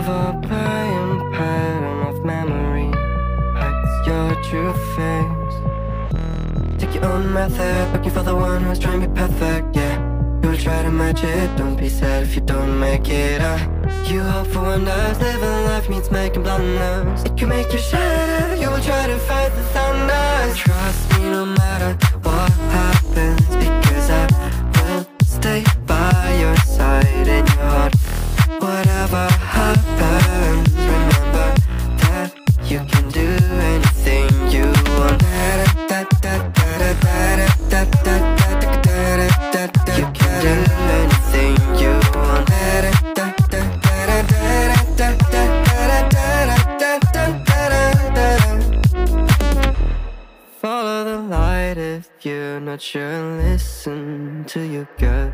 overplaying pattern of memory hides your true face. Take your own method, looking for the one who's trying to be perfect, yeah. You will try to match it, don't be sad if you don't make it. You hope for wonders, living life means making blunders. It can make you shatter, you will try to fight the thunder. Trust me no matter what happens, because I will stay by your side in your heart. Whatever happens, remember that you can do anything you want. You can do anything you want. Follow the light if you're not sure. Listen to your gut.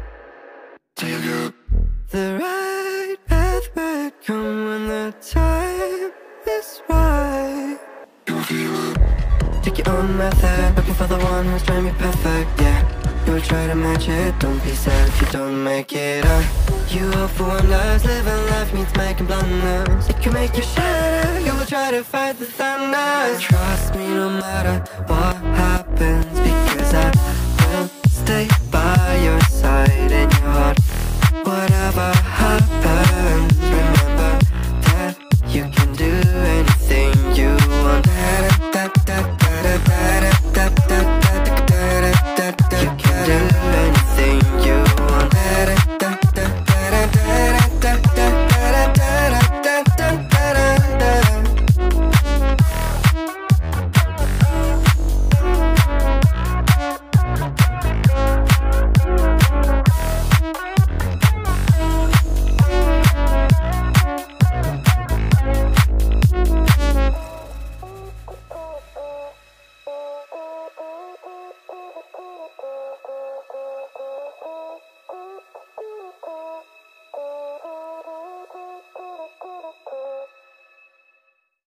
The right path might come when the time is right. Take your own method, looking for the one who's trying to be perfect, yeah. You will try to match it, don't be sad if you don't make it. You hope for wonders, living life means making blunders. It can make you shatter, you will try to fight the thunder. Trust me no matter what happens, because I will stay by your side in your heart. Whatever happens,